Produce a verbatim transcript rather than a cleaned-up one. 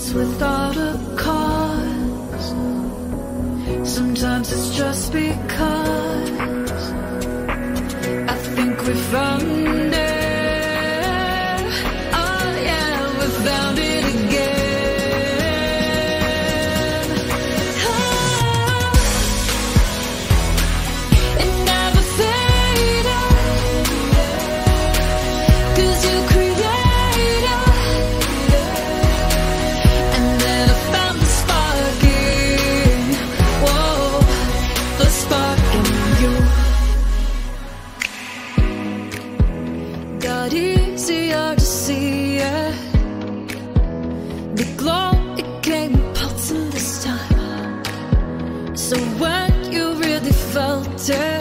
happiness without a cause. Sometimes it's just because I think we found it. Oh yeah, we found it again. Oh, it never faded, 'cause you created. And then I found the spark in, whoa, the spark in you. Got easier to see it. The glow, it came pulsing this time. So when you really felt it,